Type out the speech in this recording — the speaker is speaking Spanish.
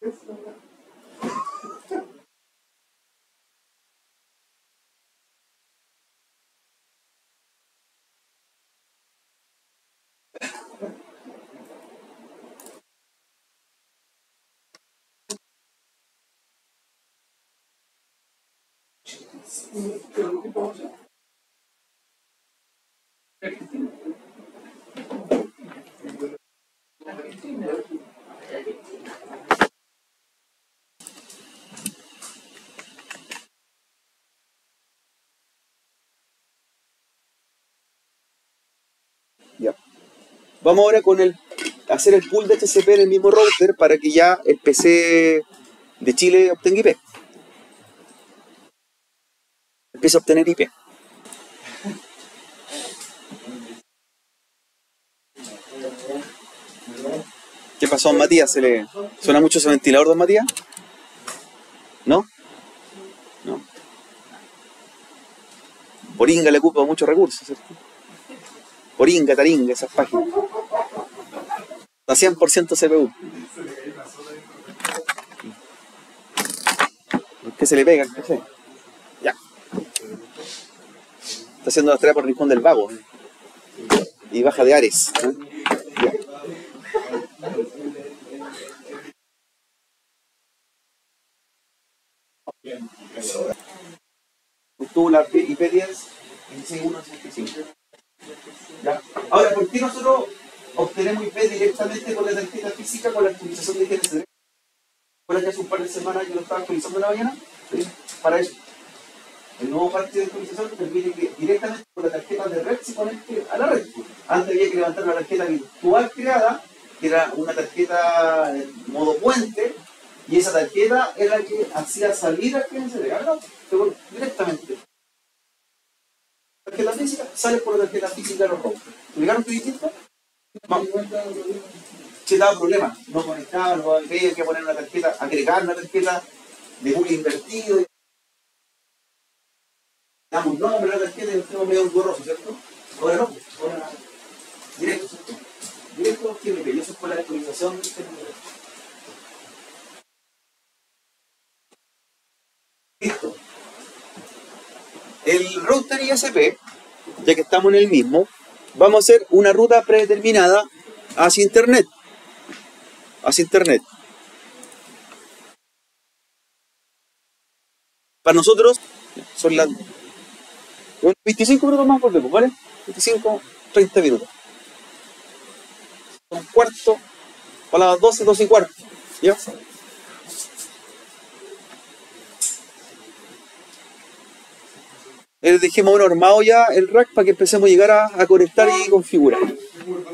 Ya. Vamos ahora con hacer el pool de HCP en el mismo router para que ya el PC de Chile obtenga IP. Empieza a obtener IP. ¿Qué pasó, don Matías? ¿Suena mucho ese ventilador, don Matías? ¿No? No. Poringa le ocupa muchos recursos, ¿cierto? Poringa, taringa, esas páginas. A 100% CPU. ¿Por qué se le pega? No sé. Ya. Está haciendo la tarea por el Rincón del Vago. Y baja de Ares. Ya. Obtuvo la IP 10 26.165. ¿Ya? Ahora, ¿por qué nosotros obtenemos IP directamente con la tarjeta física con la actualización de GNCD? Por que hace un par de semanas yo lo estaba actualizando en la mañana. ¿Sí? Para eso. El nuevo parche de actualización permite que directamente con la tarjeta de red se conecte a la red. Antes había que levantar una tarjeta virtual creada, que era una tarjeta en modo puente, y esa tarjeta era la que hacía salir al GNCD. Ahora no, directamente. La tarjeta física sale por la tarjeta física de los routers. ¿Explicaron qué distinto? Vamos. Si daba problemas, no conectaba, no había que poner una tarjeta, agregar una tarjeta de pool invertido. Damos nombre a la tarjeta y nos tenemos medio borroso, ¿cierto? Ahora no, ahora directo, ¿cierto? Directo GNP, y eso es por la actualización del GNP. Listo. El router ISP, ya que estamos en el mismo, vamos a hacer una ruta predeterminada hacia internet. Hacia internet. Para nosotros son las 25 minutos más volvemos, ¿vale? 25, 30 minutos. Un cuarto, para las 12, 12 y cuarto. ¿Ya? Dejemos armado ya el rack para que empecemos a llegar a conectar y configurar.